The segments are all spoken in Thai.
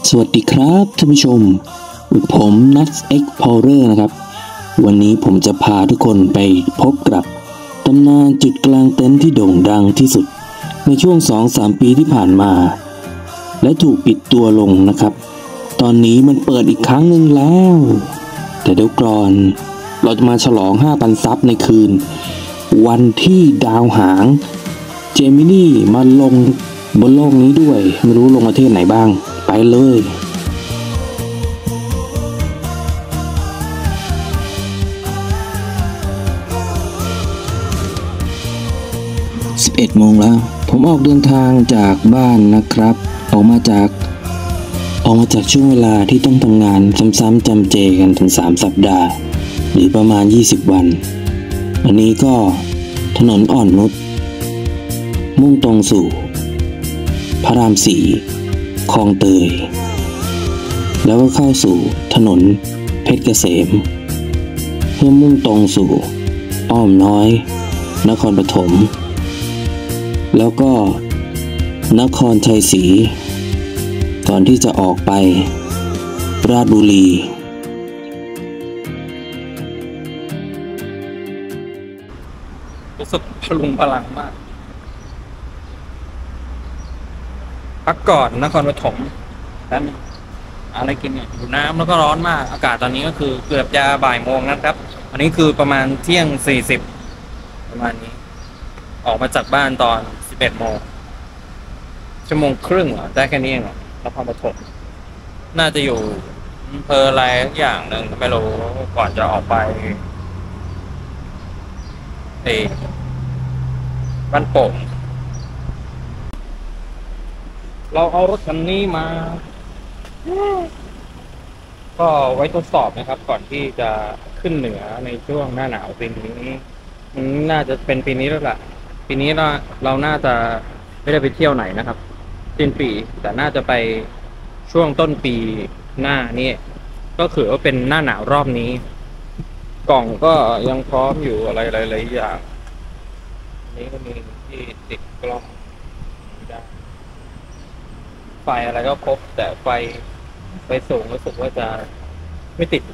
สวัสดีครับท่านผู้ชมผมนัท Explorer นะครับวันนี้ผมจะพาทุกคนไปพบกับตำนานจุดกลางเต็นท์ที่โด่งดังที่สุดในช่วง 2-3 ปีที่ผ่านมาและถูกปิดตัวลงนะครับตอนนี้มันเปิดอีกครั้งหนึ่งแล้วแต่เดี๋ยวก่อนเราจะมาฉลอง 5,000 ซับในคืนวันที่ดาวหางเจมินี่มาลงบนโลกนี้ด้วยไม่รู้ลงประเทศไหนบ้างไปเลย11 โมงแล้วผมออกเดินทางจากบ้านนะครับออกมาจากช่วงเวลาที่ต้องทำงานซ้ำๆจำเจกันถึง3 สัปดาห์หรือประมาณ20 วันอันนี้ก็ถนนอ่อนนุชมุ่งตรงสู่พระราม 4 คลองเตยแล้วก็เข้าสู่ถนนเพชรเกษมเพื่อมุ่งตรงสู่อ้อมน้อยนครปฐมแล้วก็นครชัยศรีก่อนที่จะออกไปราชบุรีรู้สึกพลุงพลังมากพักก่อนนครปฐมแล้วอะไรกินเนี่ยอยู่น้ำแล้วก็ร้อนมากอากาศตอนนี้ก็คือเกือบจะบ่ายโมงนะครับอันนี้คือประมาณเที่ยง40ประมาณนี้ออกมาจากบ้านตอน11 โมงชั่วโมงครึ่งเหรอได้แค่นี้เองเหรอนครปฐมน่าจะอยู่อำเภออะไรอย่างหนึ่งไม่รู้ก่อนจะออกไปบ้านโป่งเราเอารถคันนี้มาก็ไว้ทดสอบนะครับก่อนที่จะขึ้นเหนือในช่วงหน้าหนาวปีนี้น่าจะเป็นปีนี้แล้วล่ะปีนี้เราน่าจะไม่ได้ไปเที่ยวไหนนะครับสิ้นปีแต่น่าจะไปช่วงต้นปีหน้านี่ก็คือว่าเป็นหน้าหนาวรอบนี้กล่องก็ยังพร้อมอยู่อะไรหลายๆอย่างนี้ก็มีที่ติดกล้องได้ไฟอะไรก็ครบแต่ไฟสูงรู้สึกว่าจะไม่ติด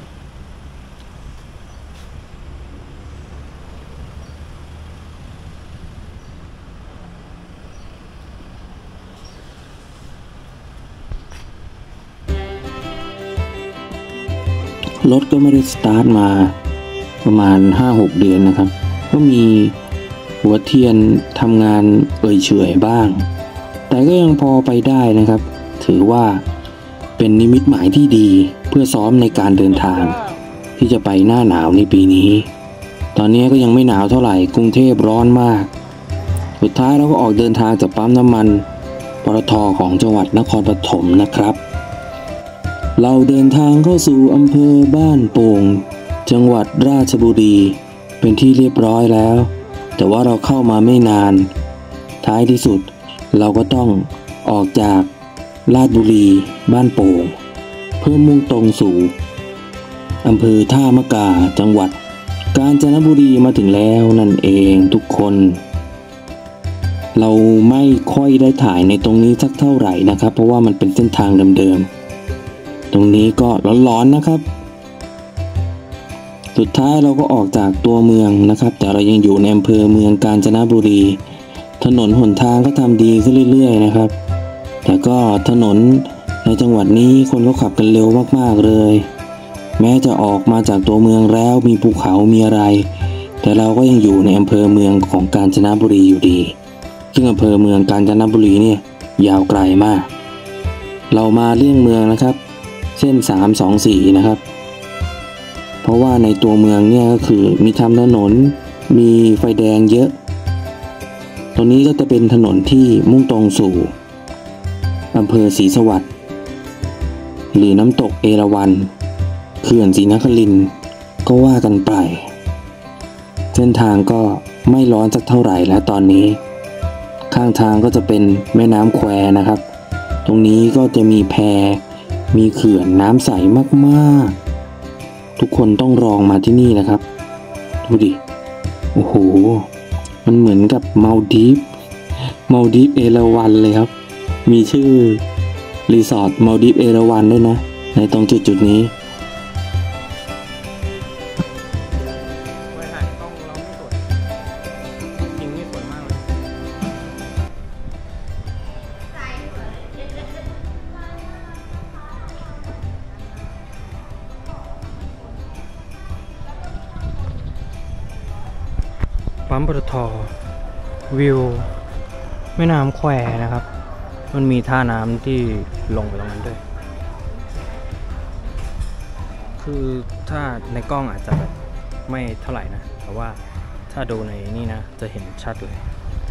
รถก็ไม่ได้สตาร์ทมาประมาณ 5-6 เดือนนะครับก็มีหัวเทียนทำงานเฉยๆบ้างแต่ก็ยังพอไปได้นะครับถือว่าเป็นนิมิตหมายที่ดีเพื่อซ้อมในการเดินทางที่จะไปหน้าหนาวในปีนี้ตอนนี้ก็ยังไม่หนาวเท่าไหร่กรุงเทพร้อนมากสุดท้ายเราก็ออกเดินทางจากปั๊มน้ำมันปตท.ของจังหวัดนครปฐมนะครับเราเดินทางเข้าสู่อำเภอบ้านโป่งจังหวัดราชบุรีเป็นที่เรียบร้อยแล้วแต่ว่าเราเข้ามาไม่นานท้ายที่สุดเราก็ต้องออกจากราชบุรีบ้านโป่งเพื่อมุ่งตรงสู่อำเภอท่ามะกาจังหวัดกาญจนบุรีมาถึงแล้วนั่นเองทุกคนเราไม่ค่อยได้ถ่ายในตรงนี้สักเท่าไหร่นะครับเพราะว่ามันเป็นเส้นทางเดิมๆตรงนี้ก็ร้อนๆนะครับสุดท้ายเราก็ออกจากตัวเมืองนะครับแต่เรายังอยู่ในอำเภอเมืองกาญจนบุรีถนนหนทางก็ทำดีขึ้นเรื่อยๆนะครับแต่ก็ถนนในจังหวัดนี้คนก็ขับกันเร็วมากๆเลยแม้จะออกมาจากตัวเมืองแล้วมีภูเขามีอะไรแต่เราก็ยังอยู่ในอำเภอเมืองของกาญจนบุรีอยู่ดีซึ่งอำเภอเมืองกาญจนบุรีเนี่ยยาวไกลมากเรามาเลี่ยงเมืองนะครับเส้น324นะครับเพราะว่าในตัวเมืองเนี่ยก็คือมีทำถนนมีไฟแดงเยอะตรงนี้ก็จะเป็นถนนที่มุ่งตรงสู่อำเภอศรีสวัสดิ์หรือน้ำตกเอราวัณเขื่อนศรีนครินทร์ก็ว่ากันไปเส้นทางก็ไม่ร้อนสักเท่าไหร่แล้วตอนนี้ข้างทางก็จะเป็นแม่น้ำแควนะครับตรงนี้ก็จะมีแพมีเขื่อนน้ำใสมากๆทุกคนต้องลองมาที่นี่นะครับดูดิโอ้โหมันเหมือนกับมัลดีฟเอราวัณเลยครับมีชื่อรีสอร์ทมาลดิฟเอราวัณด้วยนะในตรงจุดนี้ไว้ถ่ายกล้องเราไม่สวยจริงไม่สวยมากเลยปั๊มปตท.วิวแม่น้ำแควนะครับ มันมีท่าน้ำที่ลงไปตรงนั้นด้วยคือถ้าในกล้องอาจจะแบบไม่เท่าไหร่นะแต่ว่าถ้าดูในนี่นะจะเห็นชัดเลย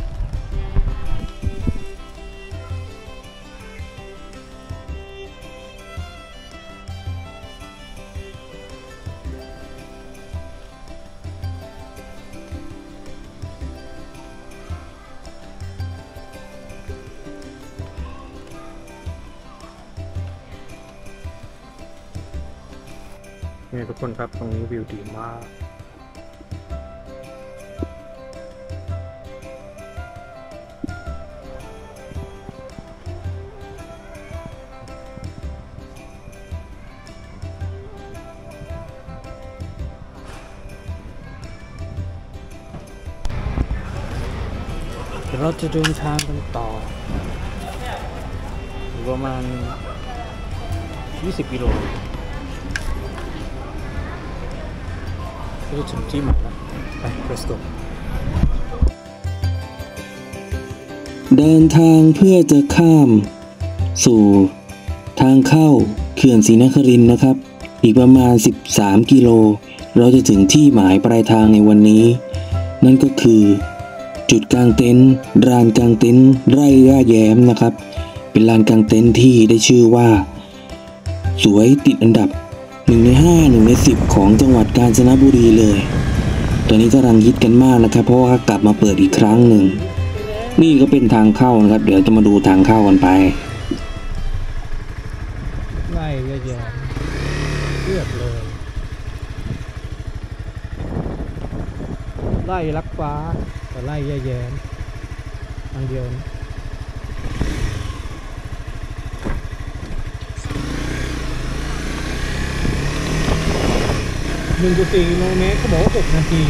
เนี่ยทุกคนครับตรงนี้วิวดีมากเดี๋ยวเราจะเดินทางกันต่ออยู่ประมาณ20 กิโลก็จะถึงที่หมายแล้วไป let's go เดินทางเพื่อจะข้ามสู่ทางเข้าเขื่อนศรีนครินทร์นะครับอีกประมาณ13 กิโลเราจะถึงที่หมายปลายทางในวันนี้นั่นก็คือจุดกลางเต็นท์ลานกลางเต็นท์ไร่ย่าแย้มนะครับเป็นลานกลางเต็นท์ที่ได้ชื่อว่าสวยติดอันดับ1 ใน 5 1 ใน 10ของจังหวัดกาญจนบุรีเลยตอนนี้กำลังฮิตกันมากนะครับเพราะว่ากลับมาเปิดอีกครั้งหนึ่งนี่ก็เป็นทางเข้านะครับเดี๋ยวจะมาดูทางเข้ากันไปไล่เยอะๆเลือดเลยไล่ลักฟ้าแต่ไล่แย่ๆทางเดียว1.4 กิโลเมตรเขาบอกว่า6 นาที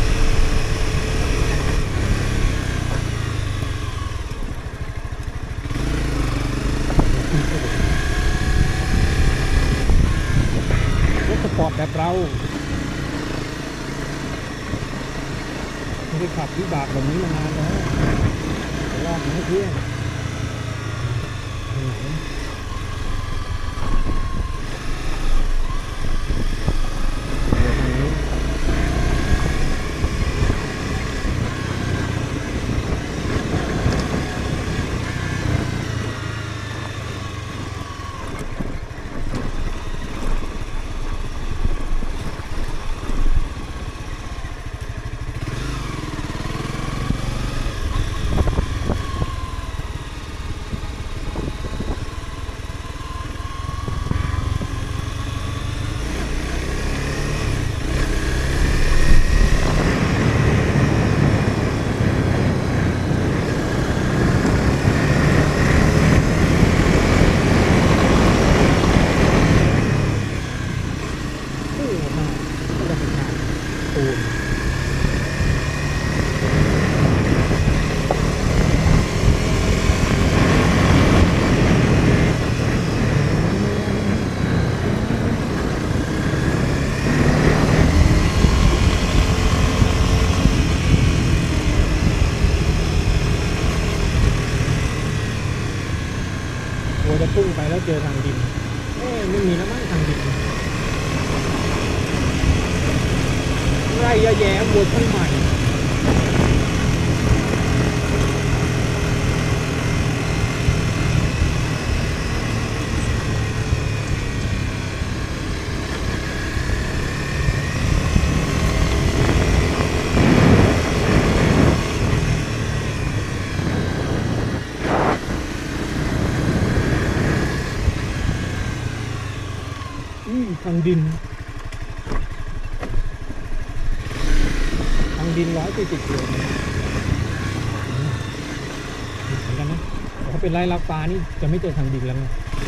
รถสปอร์ตแบบเราไม่ได้ขับวิบากแบบนี้มานานแล้วลากมาให้เพื่อนจะพุ่งไปแล้วเจอทางดินไม่มีแล้วมั้งทางดินไร่แย้มเวอร์ชันใหม่ทางดิน140 กิโลเมตรเหมือนกันนะแต่ถ้าเป็นไร่ลับฟ้านี่จะไม่เจอทางดินแล้วไง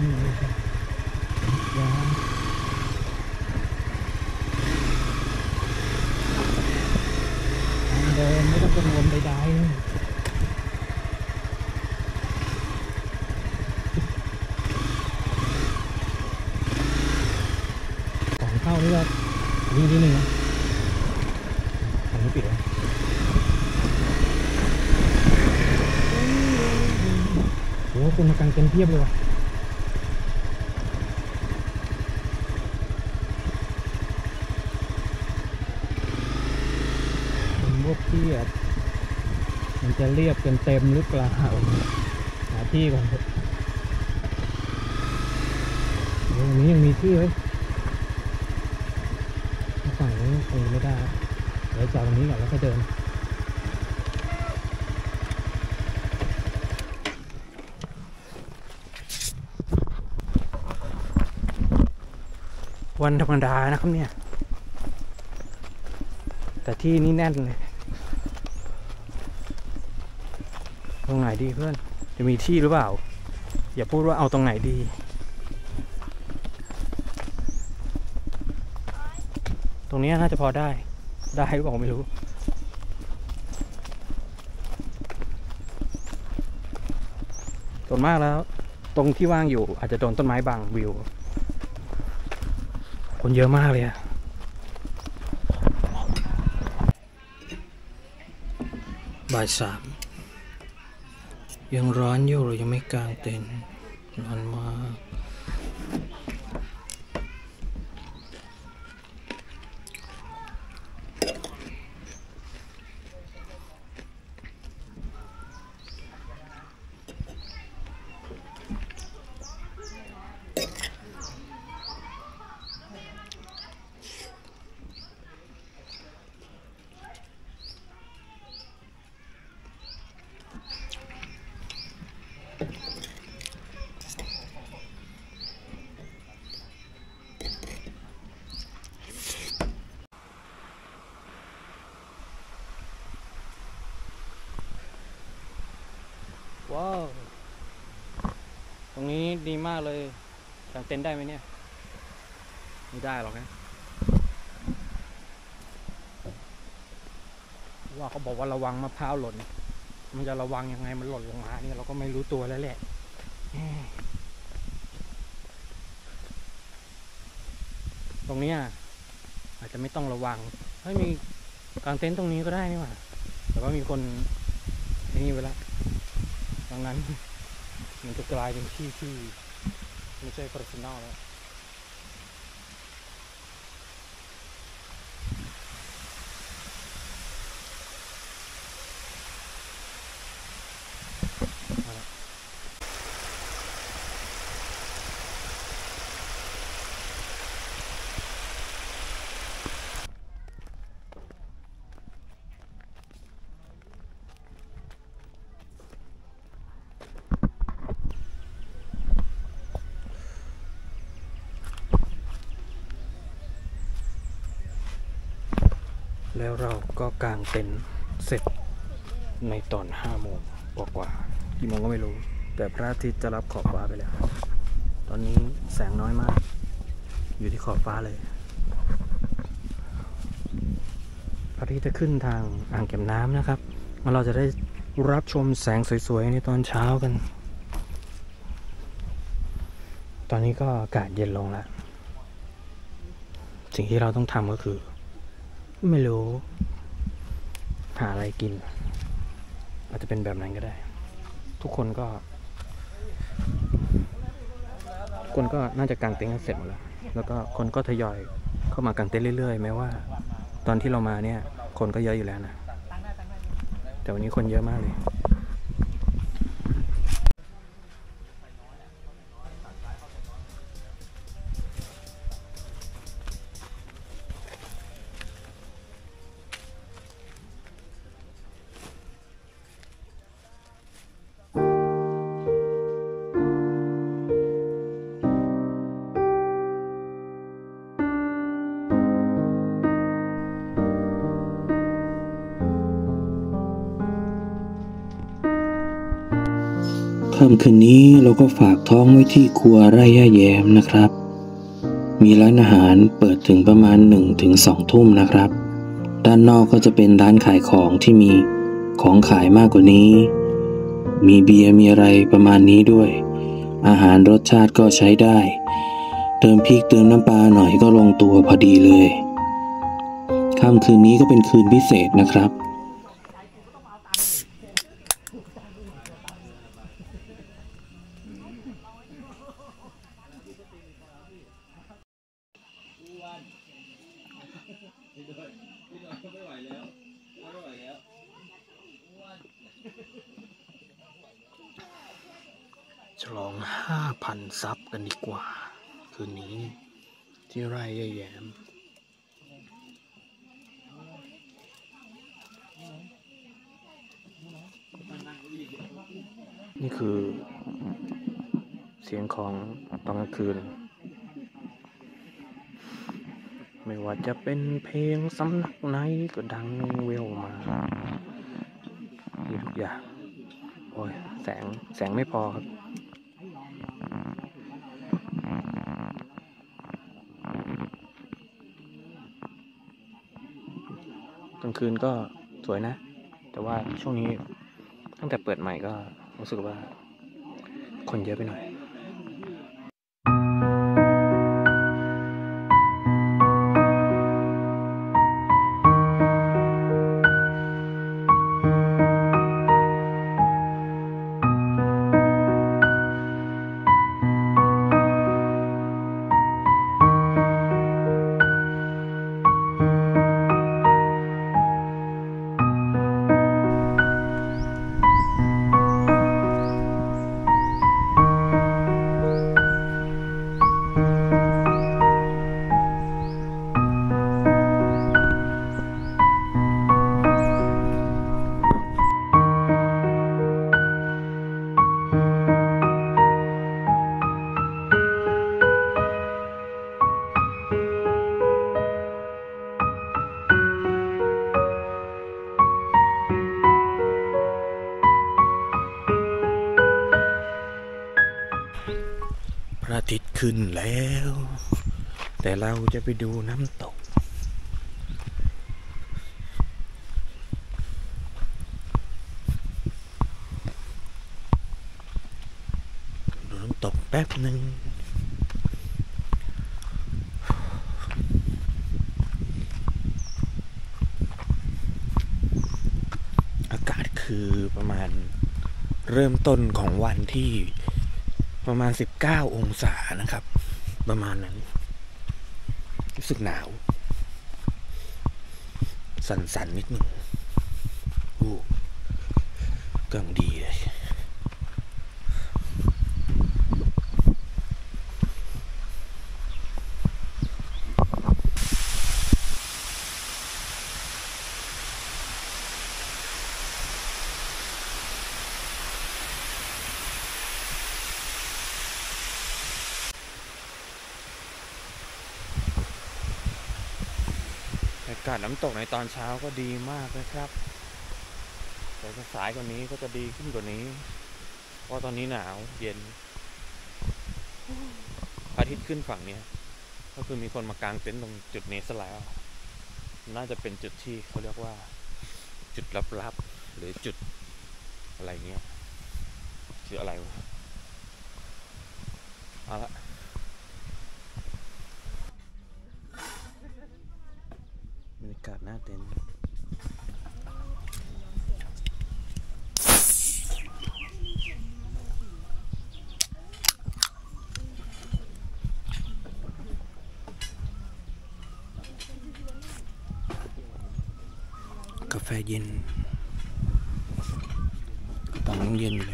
เดินไม่ต้องกังวลใดๆของเข้านี่ก็วิ่งที่หนึ่งนะอันนี้ปิดแล้วโอ้คนมากางเต็นท์เพียบเลยว่ะเป็นพวกเพียบมันจะเรียบกันเต็มหรือเปล่าหาที่ก่อนเถอะตรงนี้ยังมีที่ไว้ฝั่งนี้คงไม่ได้เดี๋ยวจอดตรงนี้ก่อนแล้วก็เดินวันธรรมดานะครับเนี่ยแต่ที่นี่แน่นเลยตรงไหนดีเพื่อนจะมีที่หรือเปล่าอย่าพูดว่าเอาตรงไหนดีตรงนี้น่าจะพอได้หรือเปล่าไม่รู้ส่วนมากแล้วตรงที่ว่างอยู่อาจจะโดนต้นไม้บังวิวคนเยอะมากเลยอะบ่าย 3ยังร้อนอยู่หรือยังไม่กางเต็นท์ร้อนมากว้าวตรงนี้ดีมากเลยกางเต็นท์ได้ไหมเนี่ยไม่ได้หรอกนะว่าเขาบอกว่าระวังมะพร้าวหล่นมันจะระวังยังไงมันหล่นลงมาเนี่ยเราก็ไม่รู้ตัวแล้วแหละตรงนี้อาจจะไม่ต้องระวังไม่มีกางเต็นท์ตรงนี้ก็ได้นี่หว่าแต่ว่ามีคนนี่ไปแล้วดังนั้นมันจะกลายเป็นที่ไม่ใช่ personal แล้วแล้วเราก็กางเต็นท์เสร็จในตอน5 โมงกว่ากี่โมงก็ไม่รู้แต่พระอาทิตย์จะรับขอบฟ้าไปแล้วตอนนี้แสงน้อยมากอยู่ที่ขอบฟ้าเลยพระอาทิตย์จะขึ้นทางอ่างเก็บน้ำนะครับเราจะได้รับชมแสงสวยๆในตอนเช้ากันตอนนี้ก็อากาศเย็นลงแล้วสิ่งที่เราต้องทำก็คือไม่รู้หาอะไรกินอาจจะเป็นแบบนั้นก็ได้ทุกคนก็น่าจะกางเต็นท์กันเสร็จหมดแล้วก็คนก็ทยอยเข้ามากางเต็นท์เรื่อยๆแม้ว่าตอนที่เรามาเนี่ยคนก็เยอะอยู่แล้วนะแต่วันนี้คนเยอะมากเลยค่ำคืนนี้เราก็ฝากท้องไว้ที่ครัวไร่ย่าแย้มนะครับมีร้านอาหารเปิดถึงประมาณ1 ถึง 2 ทุ่มนะครับด้านนอกก็จะเป็นร้านขายของที่มีของขายมากกว่านี้มีเบียร์มีอะไรประมาณนี้ด้วยอาหารรสชาติก็ใช้ได้เติมพริกเติมน้ำปลาหน่อยก็ลงตัวพอดีเลยค่ำคืนนี้ก็เป็นคืนพิเศษนะครับฉลอง 5,000 ซับกันดีกว่าคืนนี้ที่ไร่ย่าแย้มนี่คือเสียงของตอนกลางคืนไม่ว่าจะเป็นเพลงสำนักไหนก็ดังเววมาทุกอย่างโอ้ยแสงไม่พอครับกลางคืนก็สวยนะแต่ว่าช่วงนี้ตั้งแต่เปิดใหม่ก็รู้สึกว่าคนเยอะไปหน่อยพระอาทิตย์ขึ้นแล้วแต่เราจะไปดูน้ำตกดูน้ำตกแป๊บหนึ่งอากาศคือประมาณเริ่มต้นของวันที่ประมาณ19 องศานะครับประมาณนั้นรู้สึกหนาวสั่นนิดหนึ่งกำลังดีเลยอากาศน้ำตกในตอนเช้าก็ดีมากนะครับแต่ถ้าสายกว่านี้ก็จะดีขึ้นกว่านี้เพราะตอนนี้หนาวเย็นพระอาทิตย์ขึ้นฝั่งนี้ก็คือมีคนมากางเต็นท์ตรงจุดนี้ซะแล้วน่าจะเป็นจุดที่เขาเรียกว่าจุดลับๆหรือจุดอะไรเงี้ยชื่ออะไรวะเอาละบรรยากาศหน้าเต็นท์กาแฟเย็นตอนเย็นเลย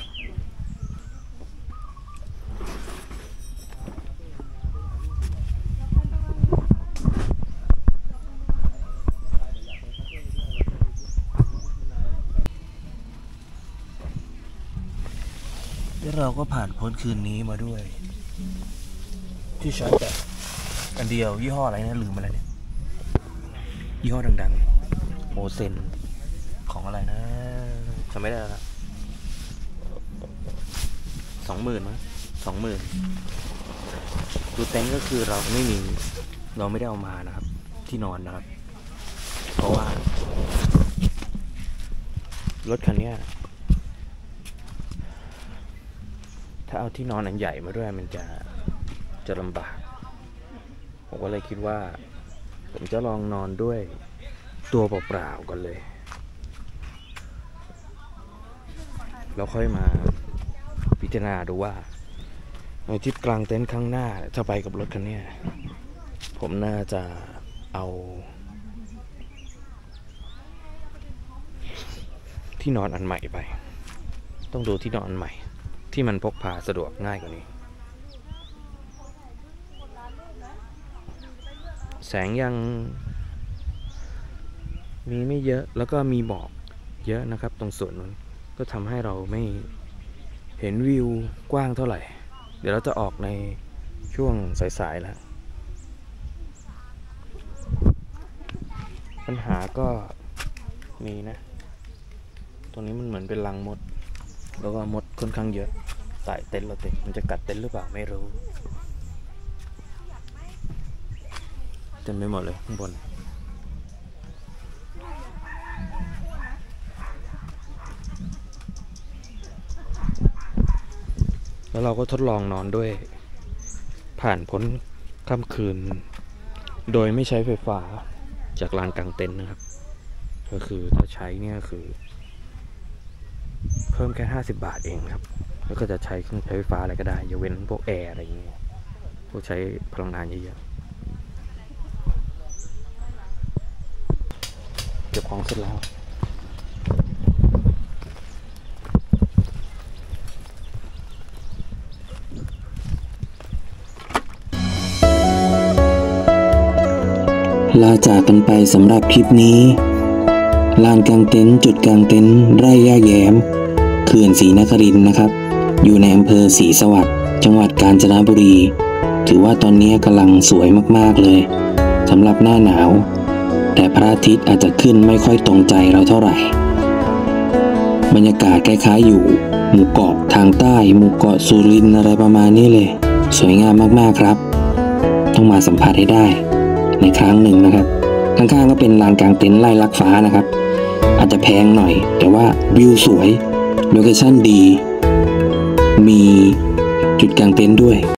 แล้วเราก็ผ่านพ้นคืนนี้มาด้วยที่ชาร์จแบตอันเดียวยี่ห้ออะไรนะลืมไปแล้วเนี่ยยี่ห้อดังๆโมเซนของอะไรนะจำไม่ได้แล้ว 20,000มั้ง20,000ดูเต็นท์ก็คือเราไม่ได้เอามานะครับที่นอนนะครับเพราะว่ารถคันนี้ถ้าเอาที่นอนอันใหญ่มาด้วยมันจะลำบากผมก็เลยคิดว่าผมจะลองนอนด้วยตัวเปล่าๆก่อนเลยแล้วค่อยมาพิจารณาดูว่าในทริปกลางเต็นท์ครั้งหน้าถ้าไปกับรถคันนี้ผมน่าจะเอาที่นอนอันใหม่ไปต้องดูที่นอนอันใหม่ที่มันพกพาสะดวกง่ายกว่านี้แสงยังมีไม่เยอะแล้วก็มีหมอกเยอะนะครับตรงส่วนนั้นก็ทำให้เราไม่เห็นวิวกว้างเท่าไหร่เดี๋ยวเราจะออกในช่วงสายๆแล้วปัญหาก็มีนะตรงนี้มันเหมือนเป็นรังมดแล้วก็มดค่อนข้างเยอะใต้เต็นท์เรามันจะกัดเต็นท์หรือเปล่าไม่รู้เต็มไปหมดเลยข้างบนแล้วเราก็ทดลองนอนด้วยผ่านพ้นค่ำคืนโดยไม่ใช้ไฟฟ้าจากลานกลางเต็นท์นะครับก็คือถ้าใช้เนี่ยคือเพิ่มแค่50 บาทเองครับแล้วก็จะใช้เครื่องใช้ไฟฟ้าอะไรก็ได้ยกเว้นพวกแอร์อะไรอย่างเงี้ยพวกใช้พลังงานเยอะๆเก็บของเสร็จแล้วลาจากกันไปสำหรับคลิปนี้ลานกลางเต็นท์จุดกลางเต็นท์ไร่ย่าแย้มเขื่อนศรีนครินทร์นะครับอยู่ในอำเภอศรีสวัสดิ์จังหวัดกาญจนบุรีถือว่าตอนนี้กำลังสวยมากๆเลยสำหรับหน้าหนาวแต่พระอาทิตย์อาจจะขึ้นไม่ค่อยตรงใจเราเท่าไหร่บรรยากาศคล้ายๆอยู่หมู่เกาะทางใต้หมู่เกาะสุรินทร์อะไรประมาณนี้เลยสวยงามมากๆครับต้องมาสัมผัสให้ได้ในครั้งหนึ่งนะครับข้างๆก็เป็นลานกลางเต็นท์ไร่ลักฟ้านะครับอาจจะแพงหน่อยแต่ว่าวิวสวยโลเคชั่นดีมีจุดกลางเต็นท์ด้วย